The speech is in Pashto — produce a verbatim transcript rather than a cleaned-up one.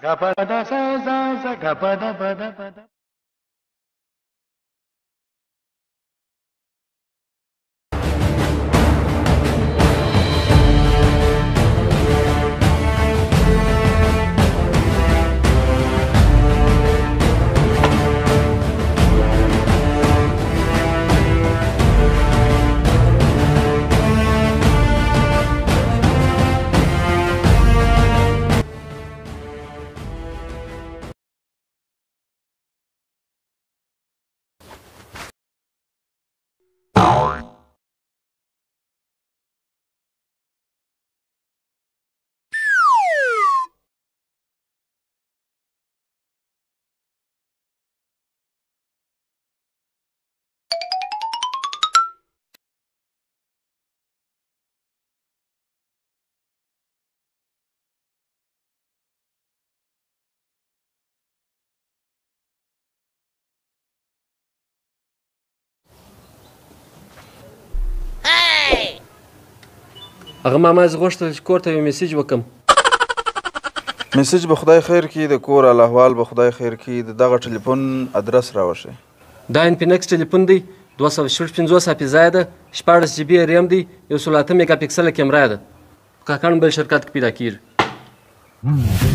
هغه ماما زه غوښتل چې کور ته یو میسیج وکړم. میسیج به خدای خیر کړي، د کور الاحوال به خدای خیر کړي. د دغه ټلیفون ادرس راوښیي. دا انفینکس ټلیفون دی، دوه سوه شپږ پنځوس حافظه ده، شپاړس جي بي ریم دی، یو سل اته میګا پکسله کیمرا ده. په کاکړ موبایل شرکت کې پیدا کېږي.